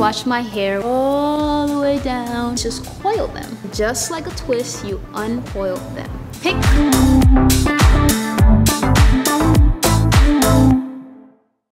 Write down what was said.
wash my hair all the way down. Just coil them. Just like a twist, you uncoil them. Pick.